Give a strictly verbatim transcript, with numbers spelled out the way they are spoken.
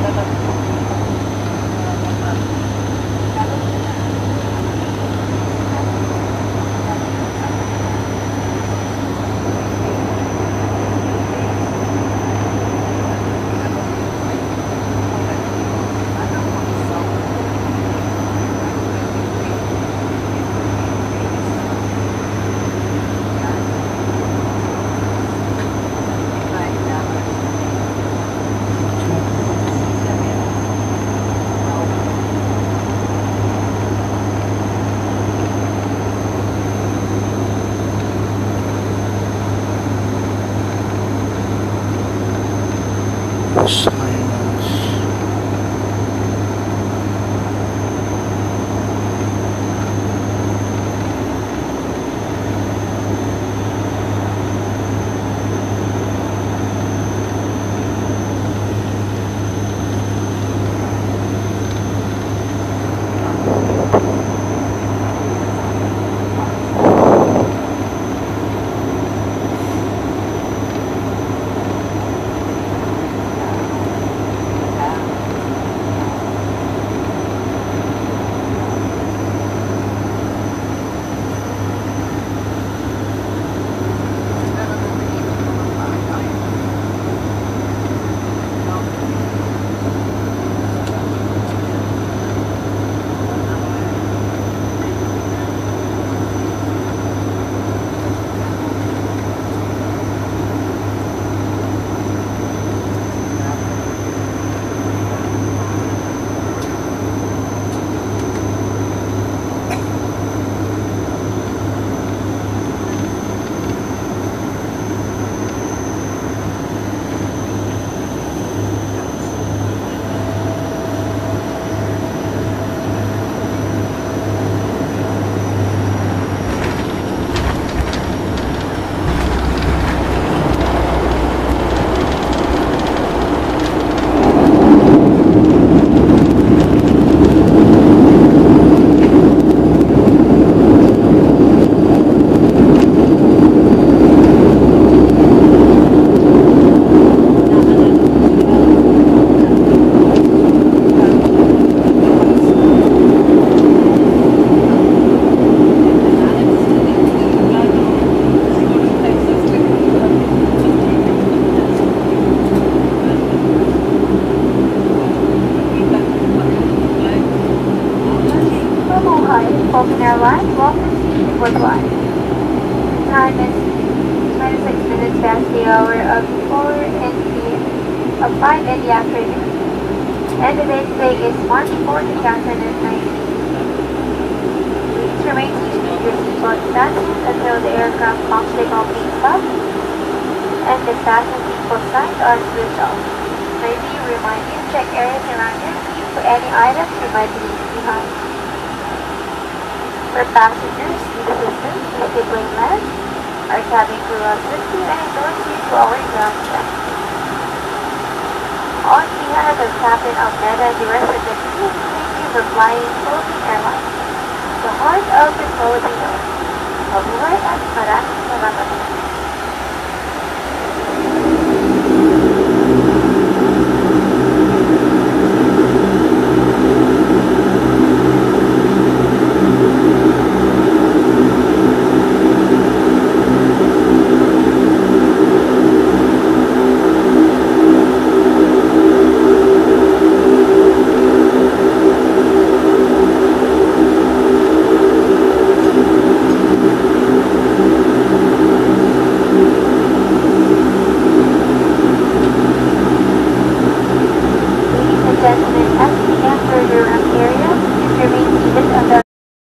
Airline, welcome to Butuan. The time is twenty-six minutes past the hour of four in the of five in the afternoon. And the date today is March fourth, two thousand nineteen. Please remain seated with your seatbelt fastened until the aircraft comes to complete stop and the fasten seatbelt signs are switched off. May we remind you to check areas around your seat for any items you might leave behind. For passengers, need assistance with the plane mask, our cabin crew will assist you and endorse you to our ground staff. On behalf of Captain Almeida and the rest of the crew, thank you for flying Philippine Airlines, the heart of the Filipino. Mabuhay at maraming salamat.